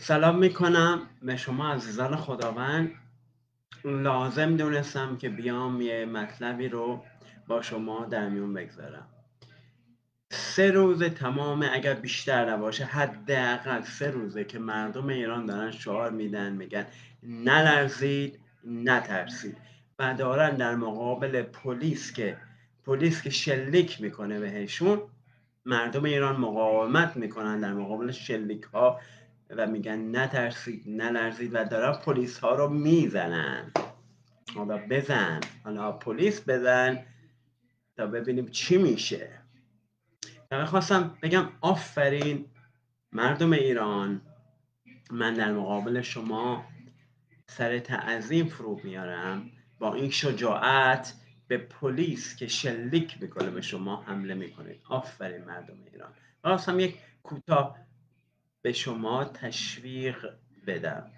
سلام میکنم به شما عزیزان خداوند. لازم دونستم که بیام یه مطلبی رو با شما در میون بگذارم. 3 روز تمام، اگر بیشتر نباشه حداقل 3 روزه که مردم ایران دارن شعار میدن، میگن نلرزید نترسید و دارن در مقابل پلیس که شلیک میکنه بهشون، مردم ایران مقاومت میکنن در مقابل شلیک ها و میگن نترسید نلرزید و دارن پلیس ها رو میزنن. حالا بزن، حالا پلیس بزن تا ببینیم چی میشه. و خواستم بگم آفرین مردم ایران، من در مقابل شما سر تعظیم فرو میارم با این شجاعت به پلیس که شلیک میکنه به شما حمله میکنید. آفرین مردم ایران. خواستم یک کوتاه به شما تشویق بدم.